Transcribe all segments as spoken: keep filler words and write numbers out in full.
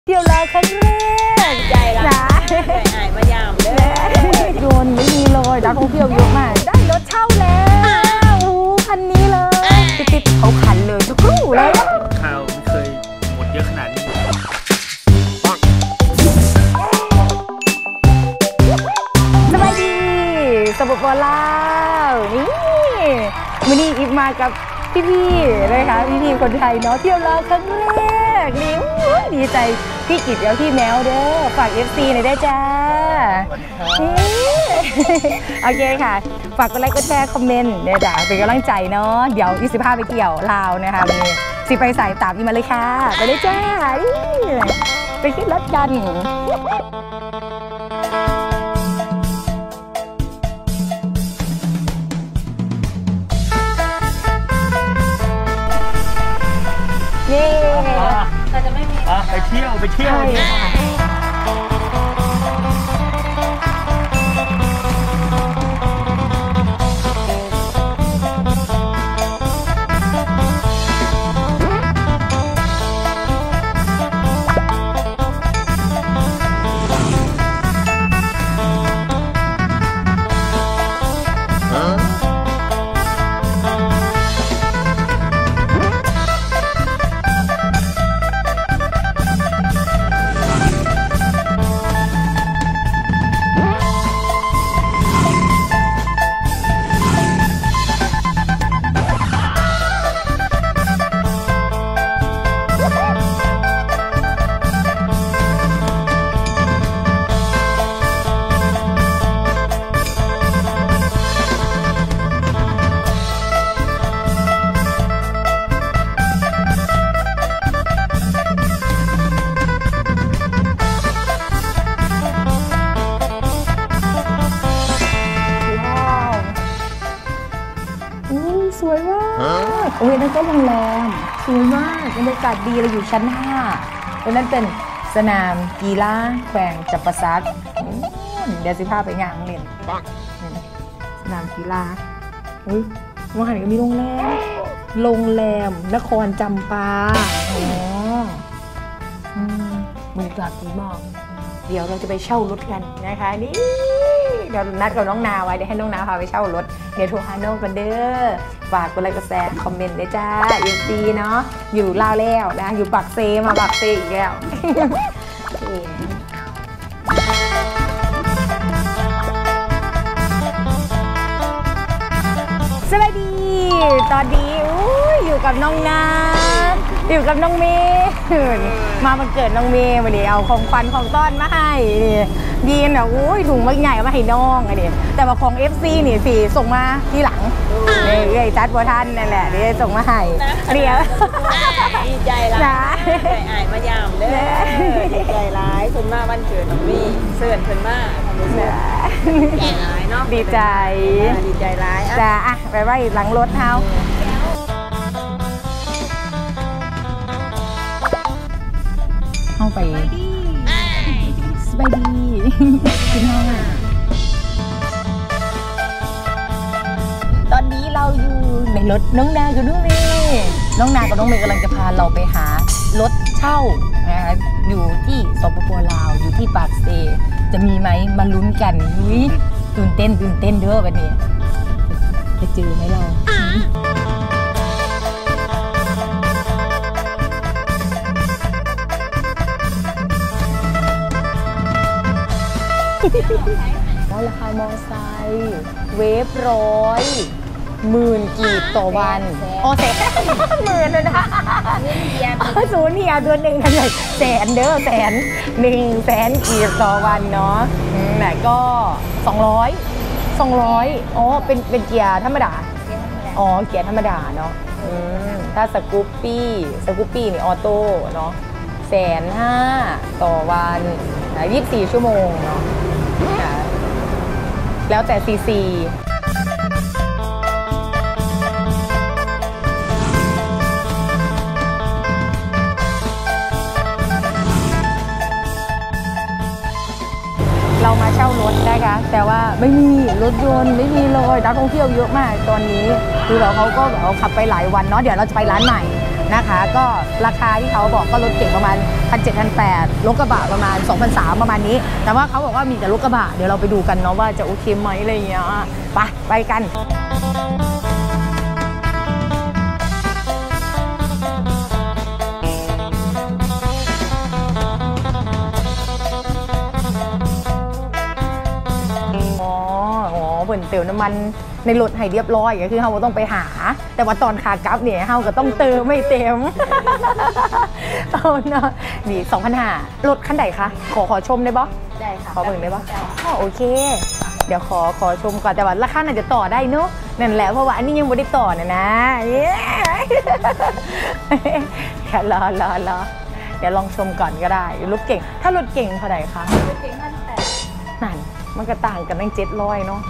เที่ยวลาวครั้งแรกใจละใจหายมายามเด้อโยนไม่มีเลยนักท่องเที่ยวเยอะมากได้รถเช่าแล้วโอ้คันนี้เลยติดๆเขาขันเลยทุกคู่เลยข้าวไม่เคยหมดเยอะขนาดนี้สบายดีสปปลาวนี่วันนี้อีฟมากับพี่ๆเลยค่ะพี่ๆคนไทยเนาะเที่ยวลาวครั้งแรกนี่ดีใจพี่กิจแล้วพี่แมวเด้อฝาก เอฟ ซี หน่อยได้จ้าโอเคค่ะฝากกดไลค์กดแชร์คอมเมนต์เด้อจ้าเป็นกำลังใจเนาะเดี๋ยวยี่สิบห้าไปเกี่ยวลาวนะคะวันนี้สิไปใส่ตามอีมาเลยค่ะไปเลยจ้าไปขึ้นรถกันเย้เราจะไม่มีไปเที่ยวไปเที่ยวสวยมากโอ้ยนั่นก็โรงแรมสวยมากบรรยากาศดีเราอยู่ชั้นห้าตรงนั้นเป็นสนามกีฬาแขวงจับประซักเดี๋ยวสิพาไปงานเล่นสนามกีฬาอุ้ยว่าหันก็มีโรงแรมโรงแรมนครจำปาอ๋อบรรยากาศดีมากเดี๋ยวเราจะไปเช่ารถกันนะคะนี่เดี๋ยวนัดกับน้องนาไว้เดี๋ยวให้น้องนาพาไปเช่ารถเดี๋ยวโทรหาน้องกันเด้อฝากกดไลค์กดแชร์คอมเมนต์ด้วยจ้าเอฟซีเนาะอยู่ลาวแล้วนะอยู่ปักเซมาปักเซอีกแล้วสวัสดีตอนนี้อยู่กับน้องนาอยู่กับน้องเมย์มาวันเกิดน้องเมย์วันนี้เอาของขวัญของต้อนมาให้ดีนแบบอุ้ยถุงมักใหญ่มาให้น้องไอ้นี่แต่ว่าของ เอฟ ซี นี่สิส่งมาทีหลังเอ้ยจัดบัวท่านนั่นแหละเดี๋ยวส่งมาให้เดี๋ยวดีใจร้ายใจหายมายามเด้อดีใจร้ายคนมาวันเกิดน้องมี่เสื่อนคนมาใจร้ายเนาะดีใจดีใจร้ายจ้าอ่ะไปไว้หลังรถเท้าเข้าไปสบายดีกินห้องตอนนี้เราอยู่ในรถน้องนากับน้องเมย์น้องนากับน้องเมย์กำลังจะพาเราไปหารถเช่านะคะอยู่ที่สปปลาวอยู่ที่ปากเซจะมีไหมมาลุ้นกันอุ้ยตื่นเต้นตื่นเต้นเด้อวันนี้จะเจอไหมเราว่าราคามอไซค์เวฟร้อยหมื่นกีบต่อวันโอ้แสนหมื่นเลยนะศูนย์เฮียตัวหนึ่งกันเลยแสนเด้อแสนหนึ่งแสนกีบต่อวันเนาะแต่ก็สองร้อยสองร้อยอ๋อเป็นเป็นเกียร์ธรรมดาอ๋อเกียร์ธรรมดาเนาะถ้าสกูปปี้สกูปปี้นี่ออโต้เนาะแสนห้าต่อวันยี่สิบสี่ชั่วโมงเนาะแล้วแต่ซีซีเรามาเช่ารถนะคะแต่ว่าไม่มีรถยนต์ไม่มีเลยนักท่องเที่ยวเยอะมากตอนนี้คือเราเขาก็แบบขับไปหลายวันเนาะเดี๋ยวเราจะไปร้านใหม่นะคะ ก็ราคาที่เขาบอกก็รถเก่งประมาณ หนึ่งพันเจ็ดพันแปดร้อย รถกระบะประมาณ สองพันสามร้อย ประมาณนี้แต่ว่าเขาบอกว่ามีแต่รถกระบะเดี๋ยวเราไปดูกันเนาะว่าจะโอเคไหมอะไรอย่างเงี้ยไปไปกันเปิ่นเติมน้ำมันในรถให้เรียบร้อยก็คือเราต้องไปหาแต่ว่าตอนขากลับเนี่ยเราก็ต้องเติมไม่เต็มเอาเนาะนี่ สองพันห้าร้อย รถคันไหนคะขอขอชมได้ปะได้ค่ะขอเบิ่งได้ปะอ๋อโอเคเดี๋ยวขอขอชมก่อนแต่ว่าราคาน่าจะต่อได้เนาะนั่นแหละเพราะว่าอันนี้ยังไม่ได้ต่อนะนะรอรอรอเดี๋ยวลองชมก่อนก็ได้รถเก่งถ้ารถเก่งเท่าไหร่คะรถเก่งพันแปดนั่นมันก็ต่างกันตั้งเจ็ดร้อยเนาะ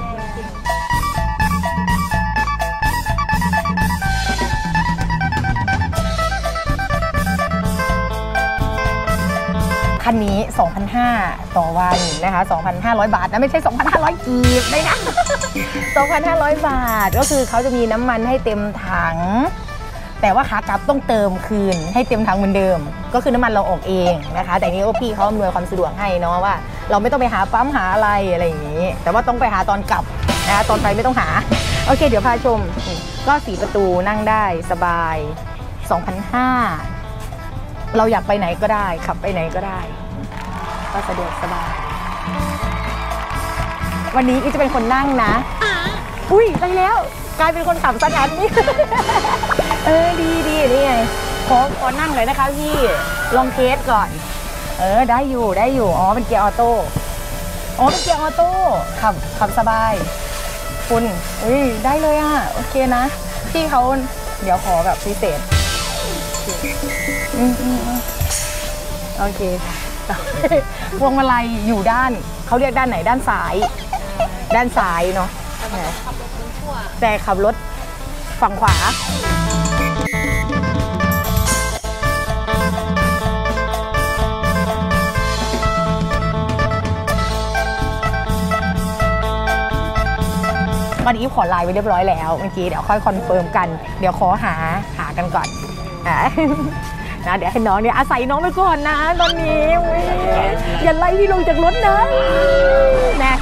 คันนี้ สองพันห้าร้อย ต่อวันนะคะ สองพันห้าร้อย บาทนะไม่ใช่ สองพันห้าร้อย กีบเลยนะ สองพันห้าร้อย บาทก็คือเขาจะมีน้ำมันให้เต็มถังแต่ว่าขากลับต้องเติมคืนให้เต็มถังเหมือนเดิมก็คือน้ำมันเราออกเองนะคะแต่นี้พี่เขาอำนวยความสะดวกให้เนาะว่าเราไม่ต้องไปหาปั๊มหาอะไรอะไรอย่างนี้แต่ว่าต้องไปหาตอนกลับนะตอนไปไม่ต้องหาโอเคเดี๋ยวพาชมก็สี่ประตูนั่งได้สบาย สองพันห้าร้อย เราอยากไปไหนก็ได้ขับไปไหนก็ได้ก็สะดวกสบายวันนี้อีจะเป็นคนนั่งนะอุ้ยไปแล้วกลายเป็นคนขับซะงั้นนี่เออดีดีนี่ไงขอขอนั่งเลยนะคะพี่ลองเทสก่อนเออได้อยู่ได้อยู่อ๋อเป็นเกียร์ออโต้อ๋อเป็นเกียร์ออโต้ขับขับสบายคุณอุ้ยได้เลยอ่ะโอเคนะพี่เขาเดี๋ยวขอแบบพิเศษอืมอืมโอเคพวงมาลัยอยู่ด้านเขาเรียกด้านไหนด้านซ้ายด้านซ้ายเนาะแต่ขับรถฝั่งขวาวันนี้ขอไลน์ไว้เรียบร้อยแล้วเมื่อกี้เดี๋ยวค่อยคอนเฟิร์มกันเดี๋ยวขอหาหากันก่อนนะเดี๋ยวให้น้องเนี่ยอาศัยน้องไปก่อนนะตอนนี้อย่าไล่พี่ลงจากรถนะนะ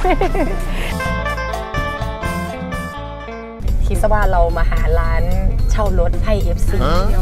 คิดซะว่าเรามาหาร้านเช่ารถให้ เอฟ ซี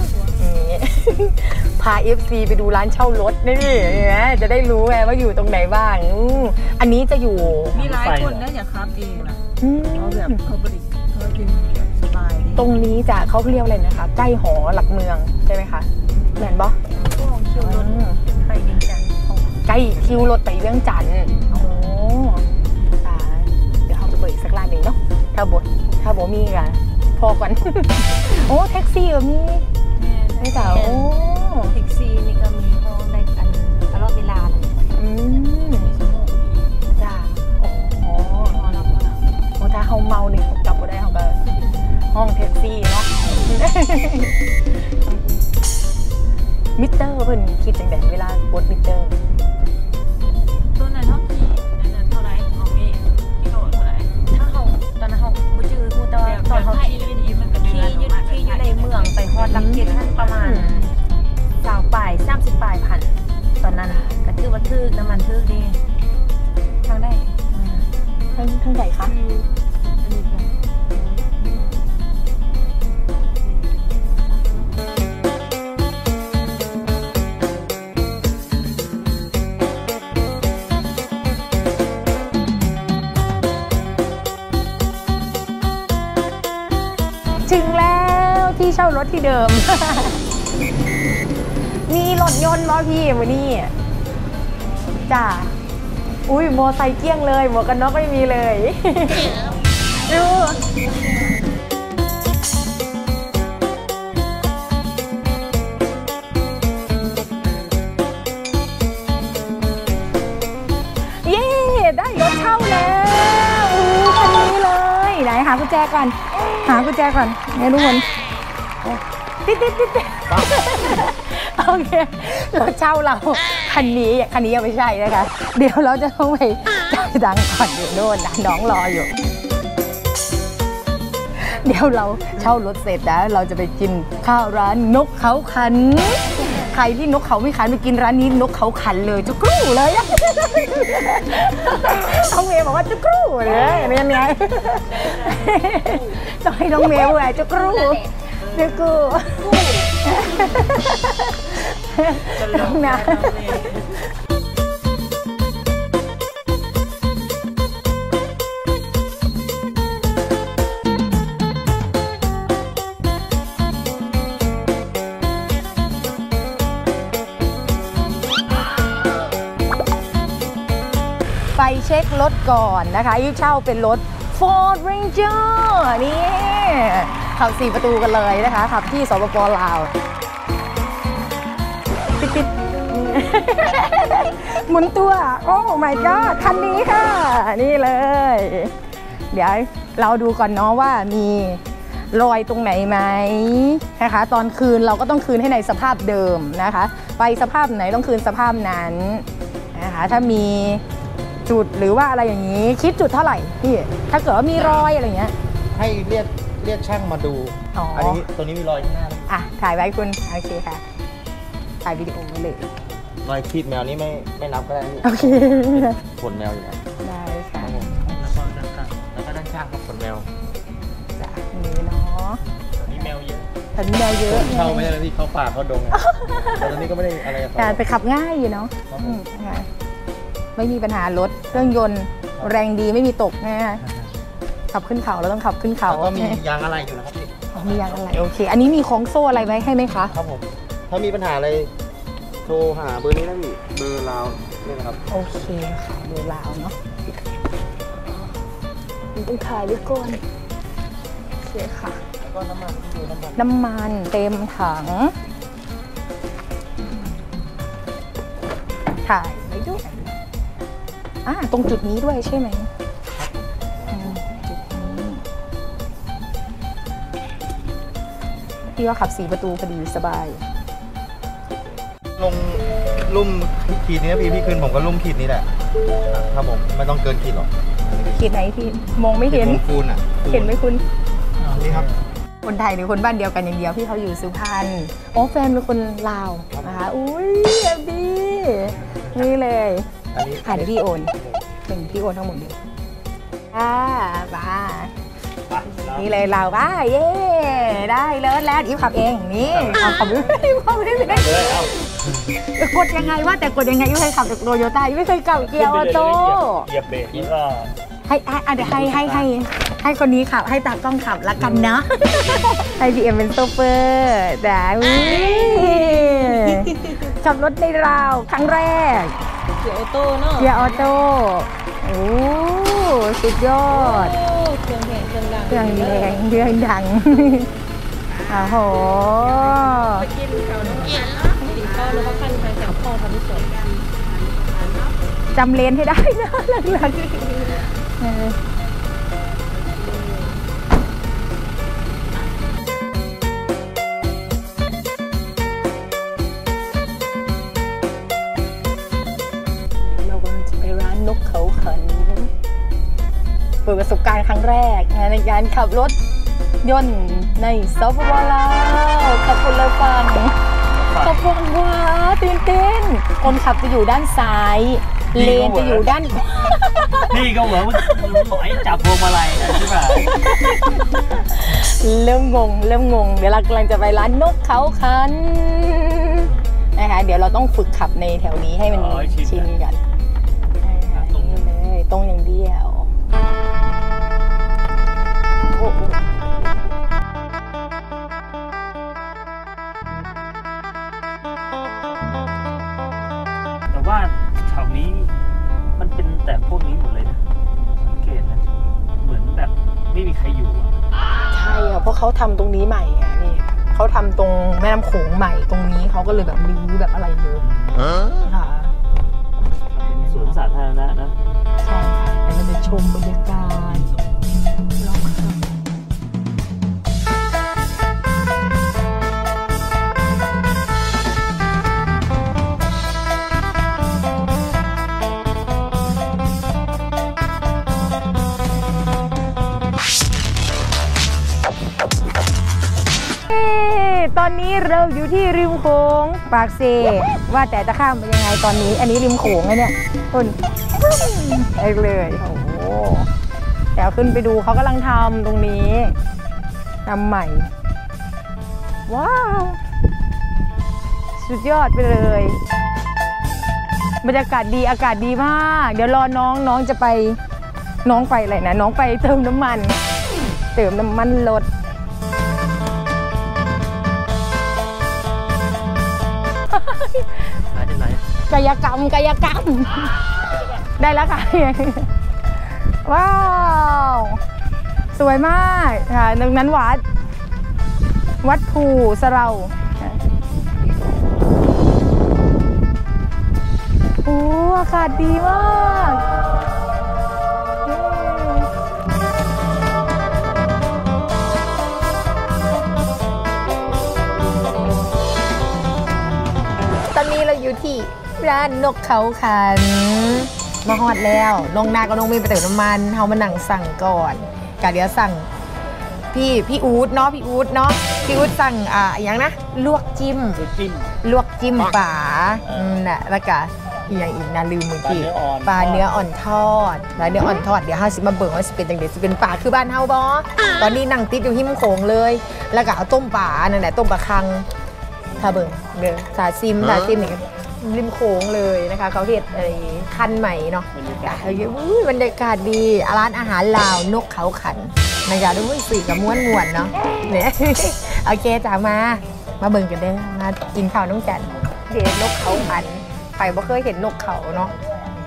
พา เอฟ ซี ไปดูร้านเช่ารถนี่นะจะได้รู้ไงว่าอยู่ตรงไหนบ้างอันนี้จะอยู่มีหลายคนนะอย่าขับเองนะเขาแบบเขาบริเขาจริงสบายตรงนี้จะเขาเรียกอะไรนะคะใกล้หอหลักเมืองใช่ไหมคะแม่นบอคิวรถไปเวียงจันทร์ใกล้คิวรถไปเวียงจันทร์โอ้ตาเดี๋ยวเราจะเบิกสักร้านหนึ่งเนาะถ้าบดถ้าบดมีกันพอก่อนโอ้แท็กซี่ก็มีไม่จ๋าโอ้แท็กซี่นี่ก็มีห้องได้กันตลอดเวลาเลยอืมจ้าโอ้โหโอ้ถ้าเขาเมาเนี่ยเขาจับก็ได้เขาก็ห้องแท็กซี่เนาะมิเตอร์เพิ่นคิดจังได๋เวลากดมิเตอร์ตัวนั้นเท่ากี่นั้นเท่าไหร่ของมีกิโลเท่าไหร่ถ้าเฮาตอนนั้นเฮาบ่จื้อฮู้แต่ว่าตอนเฮาขี่มันก็ขี่อยู่ขี่อยู่ในเมืองไปฮอดลักเก็ตท่านประมาณสาวปลายสามสิบปลายพันตอนนั้นก็ถือว่าถูกน้ำมันถูกดีทางได้ทางทางไหนคะถึงแล้วที่เช่ารถที่เดิม มีรถยนต์มาพี่วันนี้จ้าอุ้ยมอไซค์เกี้ยงเลยหมวกกันน็อกไม่มีเลยดูเย้ได้รถเช่าแล้วอู้คันนี้เลยไหนหากุญแจก่อนหากุญแจก่อนเนี่ยทุกคนติดติดติดติดโอเครถเช่าเราคันนี้คันนี้ยังไม่ใช่นะคะเดี๋ยวเราจะต้องไปจ่ายตังค์ก่อนอยู่โน่นนะน้องรออยู่เดี๋ยวเราเช่ารถเสร็จแล้วเราจะไปกินข้าวร้านนกเขาขันใครที่นกเขาไม่ขันไปกินร้านนี้นกเขาขันเลยจุกรูเลยน้องเมย์บอกว่าจุกรูเลยเป็นยังไงต้องให้น้องเมย์ด้วยจุกรูจุกรูน้องนะไปเช็ครถก่อนนะคะยุเช่าเป็นรถ Ford Ranger นี่ขับสี่ประตูกันเลยนะคะขับที่สปป.ลาวปิดๆหมุนตัวโอ้ my god คันนี้ค่ะนี่เลยเดี๋ยวเราดูก่อนเนาะว่ามีรอยตรงไหนไหมนะคะตอนคืนเราก็ต้องคืนให้ในสภาพเดิมนะคะไปสภาพไหนต้องคืนสภาพนั้นนะคะถ้ามีจุดหรือว่าอะไรอย่างนี้คิดจุดเท่าไหร่พี่ถ้าเกิดว่ามีรอยอะไรเงี้ยให้เรียกเรียกช่างมาดูอ๋ออันนี้ตัวนี้มีรอยข้างหน้าอ่ะถ่ายไว้คุณโอเคค่ะถ่ายวิดีโอไว้เลยรอยขีดแมวนี้ไม่ไม่นับก็ได้โอเคขนแมวอยู่นะได้ค่ะแล้วก็ด้านข้างแล้วก็ด้านข้างครับขนแมวจ้ะนี่เนาะตอนนี้แมวเยอะตอนนี้แมวเยอะเข้าไม่ได้แล้วที่เขาป่าเขาดงแต่ตอนนี้ก็ไม่ได้อะไรกับเขาแต่ขับง่ายอยู่เนาะไม่มีปัญหารถเครื่องยนต์แรงดีไม่มีตกนะขับขึ้นเขาเราต้องขับขึ้นเขาก็มียางอะไรอยู่นะครับพี่มียางอะไรโอเคอันนี้มีของโซ่อะไรไว้ให้ไหมคะครับผมถ้ามีปัญหาอะไรโทรหาเบอร์นี้นะพี่เบอร์ลาวนี่นะครับโอเคค่ะเบอร์ลาวเนาะต้องถ่ายด้วยก่อนโอเคค่ะแล้วก็น้ำมันน้ำมันน้ำมันเต็มถังถ่ายไว้ด้วยอ่าตรงจุดนี้ด้วยใช่ไหมจุดนี้พี่ว่าขับสี่ประตูพอดีสบายลงลุ่มขีดนี้นะพี่พี่คืนผมก็ลุ่มขีดนี้แหละครับผมไม่ต้องเกินขีดหรอกขีดไหนพี่มองไม่เห็นคูณอ่ะเห็นไหมคุณนี่ครับคนไทยหรือคนบ้านเดียวกันอย่างเดียวพี่เขาอยู่สุพรรณอ๋อแฟนเป็นคนลาวนะคะอุ้ยแอบดีนี่เลยผ่านพี่โอนเป็นพี่โอนทั้งหมดเลยอ่าบ้านี่เลยเราบ้าเย่ได้เลิศแล้วอีฟขับเองนี่ขับขับไม่ได้ขับไม่ได้กดยังไงว่าแต่กดยังไงอีฟเคยขับจากโตโยต้าอีฟไม่เคยเก่าเกียร์ออโต้เหยียบเบรกแล้วก็ให้ให้เดี๋ยวให้ให้ให้ให้คนนี้ขับให้ตากล้องขับละกันนะให้พีเอ็มเป็นโซเฟอร์แต่ขับรถในราวครั้งแรกเกียร์ออโต้เนาะเกียร์ออโต้โอ้สุดยอดเครื่องแรงเครื่องดังเครื่องแรงเครื่องดังโอ้โหไปกินเขาน้องเกียร์กินข้าวแล้วก็ขั้นไปจากพ่อทำที่สวนจำเลนให้ได้นะหลังๆนกเขาขันเปิดประสบการณ์ครั้งแรกในการขับรถยนต์ในสปป.ลาวขับคนละฝั่งขับฝั่งขวาตื่นเต้นคนขับจะอยู่ด้านซ้ายเลนจะอยู่ด้านขวานี่ก็เหมือนหอยจับพวงมาลัยใช่ไหมเริ่มงงเริ่มงงเดี๋ยวเรากำลังจะไปร้านนกเขาขันนะคะเดี๋ยวเราต้องฝึกขับในแถวนี้ให้มันชินกันตรงอย่างเดียวแต่ว่าแถวนี้มันเป็นแต่พวกนี้หมดเลยนะสังเกตนะเหมือนแบบไม่มีใครอยู่ใช่ค่ะเพราะเขาทำตรงนี้ใหม่อ่ะนี่เขาทำตรงแม่น้ำโขงใหม่ตรงนี้เขาก็เลยแบบรื้อแบบอะไรเยอะค่ะเป็นสวนสาธารณะนะใช่ค่ะแต่เราจะชมบรรยากาศลองค่ะเราอยู่ที่ริมโขงปากเซว่าแต่จะข้ามไปยังไงตอนนี้ อันนี้ริมโขงไงเนี่ยคุณไปเลยโอ้โหเดี๋ยวขึ้นไปดูเขากำลังทำตรงนี้ทำใหม่ว้าวสุดยอดไปเลยบรรยากาศดีอากาศดีมากเดี๋ยวรอน้องน้องจะไปน้องไปอะไรนะน้องไปเติมน้ำมันเติมน้ำมันรถกายกรรมกายกรรมได้แล้วค่ะว้าวสวยมากค่ะตรงนั้นวัดวัดภูสะเราโอ้อากาศดีมากตอนนี้เราอยู่ที่ร้านนกเขาขันมาฮอดแล้วลงนาก็ลงมีไปเติมน้ำมันเฮามานั่งสั่งก่อนกะเดี๋ยวสั่งพี่พี่อู๊ดเนาะพี่อู๊ดเนาะพี่อู๊ดสั่งอ่าอย่างนะลวกจิ้มลวกจิ้มป่าอืมน่ะแล้วก็อย่างอีกนะลืมเมื่อกี้ปลาเนื้ออ่อนทอดปลาเนื้ออ่อนทอดเดี๋ยวห้าสิมาเบิ่งว่าสิเป็นจังได๋สิเป็นปลาคือบ้านเฮาบ่ตอนนี้นั่งติดอยู่หิมโขงเลยแล้วก็เอาต้มปลานั่นแหละต้มปลาคังถ้าเบิ่งเด้อสาซิมสาซิมนี่ริมโขงเลยนะคะเขาเฮ็ดไอ้คันใหม่เนาะบรรยากาศบรรยากาศดีร้านอาหารลาวนกเขาขันนะคะด้วยสื่อกับม้วนมวนเนาะเนี่ยโอเคจ้ามามาเบิ่งกันเด้อมากินข้าวน้องจันเด็ดนกเขาขันไปบ่เคยเห็นนกเขาเนาะ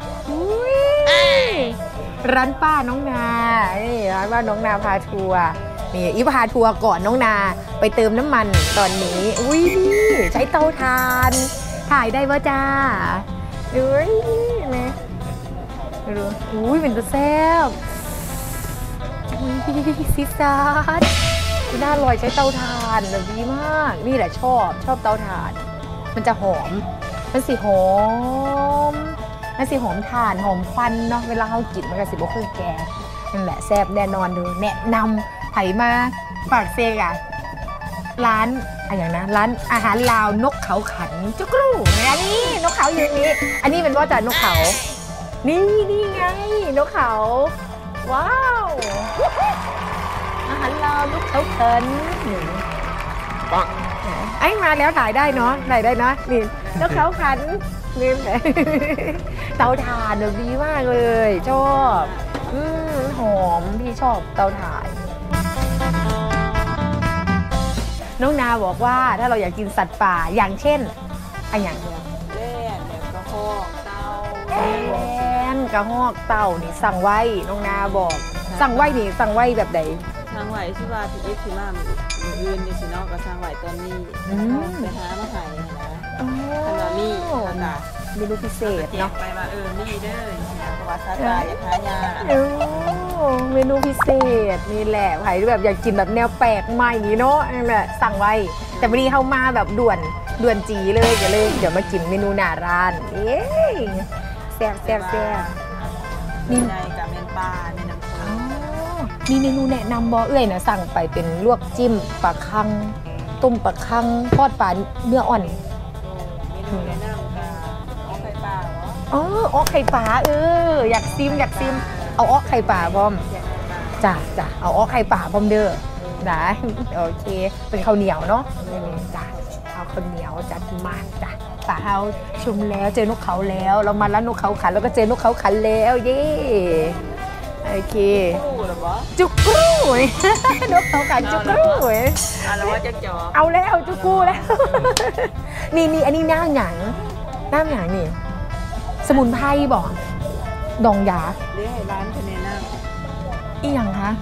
ร้านป้าน้องนานี่ร้านป้าน้องนาพาทัวร์นี่อีพาทัวร์ก่อนน้องนาไปเติมน้ำมันตอนนี้อุ้ยนี่ใช้เตาถ่านถ่ายได้ป่ะจ้าดูนี่ดูอุ้ยเป็นตัวแซ่บอุ้ยซิซาร์น่าอร่อยใช้เตาถ่านแบบดีมากนี่แหละชอบชอบเตาถ่านมันจะหอมมันสีหอมมันสีหอมถ่านหอมควันเนาะเวลาเขากินมันก็สีบเครื่องแกงนั่นแหละแซ่บแน่นอนดูแนะนำไผ่มาปากเซกอะร้านอะไรอย่างนะร้านอาหารลาวนกเขาขันจุกรูอันนี้นกเขาอยู่นี้อันนี้เป็นว่าจากนกเขานี่นี่ไงนกเขาว้าวอาหารลาวนกเขาขันปังไอ้มาแล้วถ่ายได้เนาะถ่ายได้เนาะนี่นกเขาขันนี่แหละเตาถ่านดีมากเลยชอบอืมหอมพี่ชอบเตาถ่านน้องนาบอกว่าถ้าเราอยากกินสัตว์ป่าอย่างเช่นอะไรอย่างเงี้ยแล่นกระหอกเต่าแล่นกระหอกเต่านี่สั่งไว้น้องนาบอกสั่งไว้นี่สั่งไว้แบบไหนสั่งไว้ที่ว่าที่อีฟที่มามืออื่นอยู่สินอกก็สั่งไว้ตอนนี้ไปหามาขายนะทำมามีนะคะเมนูพิเศษเนาะไปว่าเออมีเด้อประวัติศาสตร์อยากหายาเมนูพิเศษนี่แหละใครแบบอยากกินแบบแนวแปลกใหม่นี้เนาะนั่นแหละสั่งไว้แต่วันนี้เข้ามาแบบด่วนด่วนจีเลยเดี๋ยวเลยเดี๋ยวมากินเมนูหน้าร้านเอ๊ะแซ่บแซ่บแซ่บมีในกับเมนปลาในน้ำส้มมีเมนูแนะนำบอเอ้ยนะสั่งไปเป็นลวกจิ้มปลาคังต้มปลาคังทอดปลาเนื้ออ่อนเมนูแนะนำกับอ้อไข่ปลาเหรออ๋ออ้อไข่ปลาเอออยากซิมอยากซิมเอาอ้อไข่ปลาพร้อมจ้ะจ้ะเอาอ้อไข่ปลาพร้อมเด้อได้โอเคเป็นข้าวเหนียวเนาะจ้ะเอาข้าวเหนียวจัดมาจ้ะป่าเฮาชุมแล้วเจอนกเขาแล้วเรามาแล้วนกเขาขันแล้วก็เจอนกเขาขันแล้วเย่โอเคจุกรูนกเขาขันจุกรูเอาแล้วจะจ่อเอาแล้วจุกูแล้วนี่นี่อันนี้น้ำหยังน้ำหยังนี่สมุนไพรบอกดองยาเรียกให้ร้านคะแนนน้ำอีหยังคะ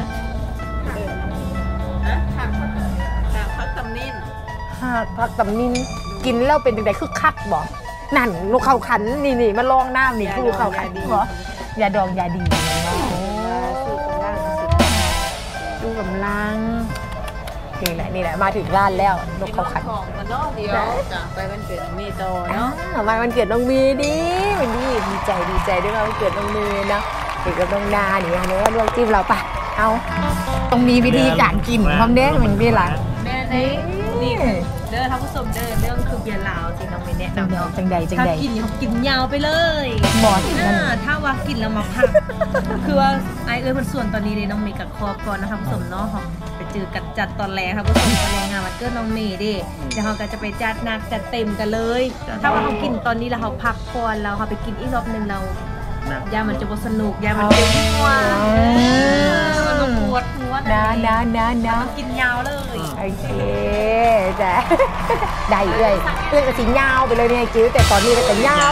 หักหักพักตำนินหักพักตำนินกินแล้วเป็นยังไงคือคักบอกนั่นลูกเขาขันนี่นี่มาลองน้ำนี่คือลูกเขาขันเหรอยาดองยาดีสู้กำลังนี่แหละนี่แหละมาถึงร้านแล้วนกเขาขันของกันเนาะเดียวจ้ะไปวันเกิดน้องเมย์โตเนาะมาวันเกิดน้องเมย์ดีมันดีดีใจดีใจด้วยวันเกิดน้องเมย์นะเด็กกับน้องนาเนี่ยเนื้อลวกจิ้มเราปะเอาต้องมีวิธีการกินพร้อมเด้เหมือนพี่หลังแม่นี่นี่เด้อท่านผู้ชมเด้อเรื่องคือเบียร์ลาวที่น้องเมย์แนะจังนำใดเนาะจังใดจังถ้าใดกินเขากินยาวไปเลยหมอที่นั่นอ่าถ้าว่ากินแล้วมาพัก คือว่าไอเอ้ยมันส่วนตอนนี้เลยน้องเมย์กับคอก่อนนะคะผู้ชมเนาะเขาไปเจอกันจัดตอนแรกค่ะผู้ชมตอนแรงงานวันเกิดน้องเมย์ดิเดี๋ยวเขาก็จะไปจัดหนักจัดเต็มกันเลย ถ้าว่าเขากินตอนนี้แล้วเขาพักก่อนแล้วเขาไปกินอีกรอบหนึ่งเรานะยามันจะบ่สนุกยามันเป็นหัวมันมาปวดหัวนะนะนะนะมันกินยาวเลยโอเคจ้ะ ได้เอ้ยเอ้ยก็สิยาวไปเลยเนี่ยกิ้วแต่ตอนนี้ก็จะยาว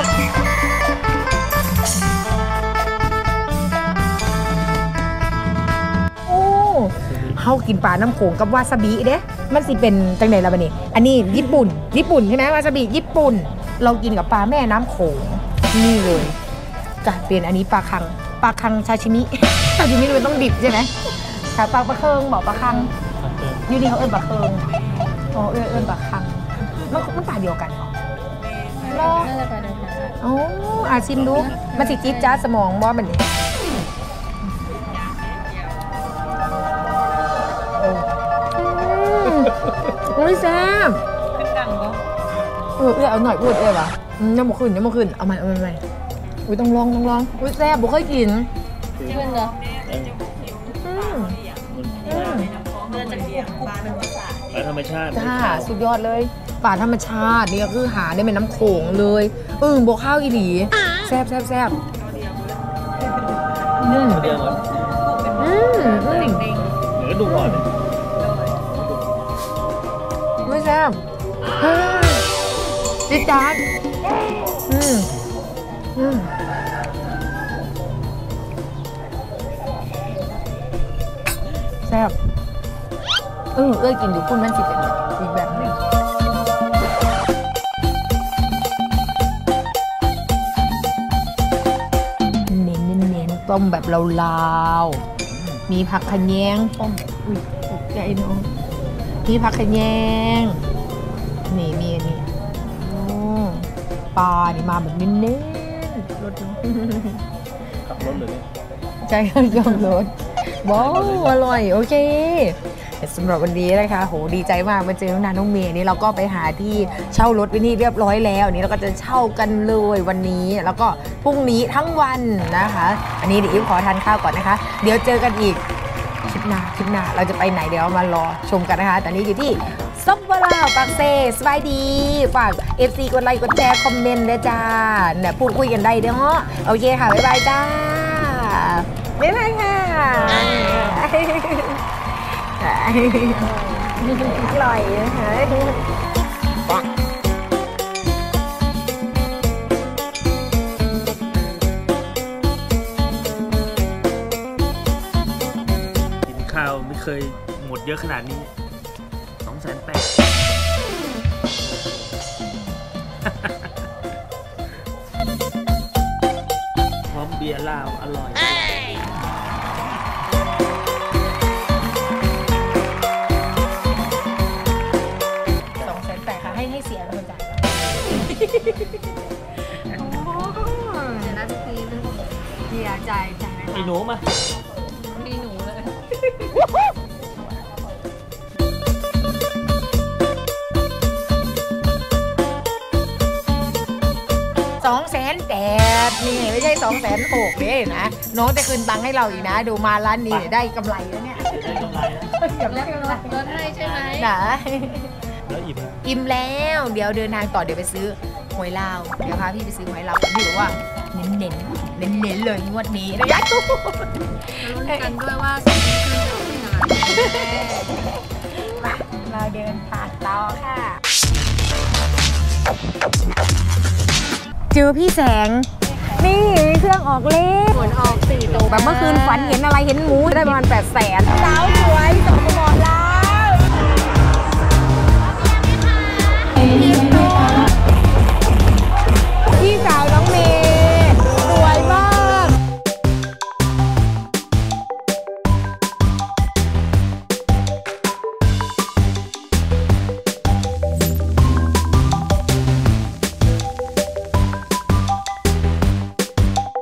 โอ้เฮากินปลาน้ำโขงกับวาซาบิเด้มันสิเป็นจังไหนล่ะบัดนี้ อันนี้ญี่ปุ่น ญี่ปุ่นใช่ไหมวาซาบิญี่ปุ่น เรากินกับปลาแม่น้ำโขงนี่เลยจะเป็นอันนี้ปลาคังปลาคังชาชิมิ ชาชิมิมันต้องดิบใช่ไหมค่ะปลาปลาเคิงบอกปลาคังอยู่นี่เขาเอิ้นปลาเคิงอ๋อเอิ้นเอิ้นปลาคังมันมันปลาเดียวกันเหรอน่าจะไปเดินทางอ๋ออาชิมดูมันสิจิ๊ดจ้าสมองบ่มันนี่โอ้ยแซ่บขึ้นดังบ่เออเออเอาหน่อยพูดเอ้ยวะอืมยังบ่ขึ้นยังบ่ขึ้นเอาใหม่เอาใหม่เอาใหม่อุ้ยต้องลองต้องลองอุ้ยแซ่บบ่เคยกินขึ้นเหรออืมอืมเดินจากกรุบๆเป็นภาษาปลาธรรมชาติจ้าสุดยอดเลยป่าธรรมชาตินี่ก็คือหาได้เป็นน้ำโขงเลยอึ่งโบข้าวอีหลีแซ่บแซ่บแซ่บอืมเดียวหมดอืมอืมเด้งเหมือนดูก่อนเลยไม่แซ่บฮ่าจิ๊ดจ๊าดอืมอืมแซ่บเออเอ้ยกินอยู่พุ่นมันสิเป็นแบบอีกแบบหนึงเน้นเน้นเน้นต้มแบบลาวๆมีผักขะแยงต้มอุ้ยตกใจเนาะมีผักขะแยงนี่มีอันนี้โอ้ปลานี่มาแบบเน้นๆรสเนาะขับรถเลยเนี่ยใช่ค่ะยอมรสว้าวอร่อยโอเคแต่สำหรับวันนี้นะคะโหดีใจมากมาเจอน้องนาน้องเมย์นี่เราก็ไปหาที่เช่ารถไว้นี่เรียบร้อยแล้วนี่เราก็จะเช่ากันเลยวันนี้แล้วก็พรุ่งนี้ทั้งวันนะคะ อันนี้เดี๋ยวอิ๊วขอทานข้าวก่อนนะคะ เดี๋ยวเจอกันอีกคลิปหน้าคลิปหน้าเราจะไปไหนเดี๋ยวมารอชมกันนะคะแต่นี้อยู่ที่ซับวาลาวปากเซสบายดีฝาก เอฟ ซี กดไลค์กดแชร์คอมเมนต์ด้วยจ้าเนี่ยพูดคุยกันได้เด้อเนาะโอเคค่ะบ๊ายบายจ้าบ๊ายบายค่ะอร่อยนะคะกินข้าวไม่เคยหมดเยอะขนาดนี้สองแสนแปดพร้อมเบียร์ลาวอร่อยสองแสนแปดค่ะให้ให้เสียแล้วคนจ่ายเดี๋ยวน่าจะฟรีนึงเสียจ่ายจ่ายไหมไอ้หนูมามีหนูเลยสองแสนแปดนี่ไม่ใช่สองแสนหกเลยนะน้องจะคืนตังค์ให้เราอีกนะ ดูมาร้านนี้ได้กำไรแล้วเนี่ยได้กำไรแล้วเกือบได้กำไรลดให้ใช่ไหมนะแล้วอิ่มอิ่มแล้วเดี๋ยวเดินทางต่อเดี๋ยวไปซื้อหวยลาวเดี๋ยวพาพี่ไปซื้อหวยลาวกันพี่บอกว่าเน้นเน้นเน้นเน้นๆเลยงวดนี้นะยักษ์ลุ้นกันด้วยว่าสองคนจะออกไปไหนเราเดินผ่านต่อค่ะเจอพี่แสงนี่เครื่องออกเลขผลออกสี่ตัวแบบเมื่อคืนฝันเห็นอะไรเห็นหมูได้ประมาณแปดแสนสาวสวยสองมอลา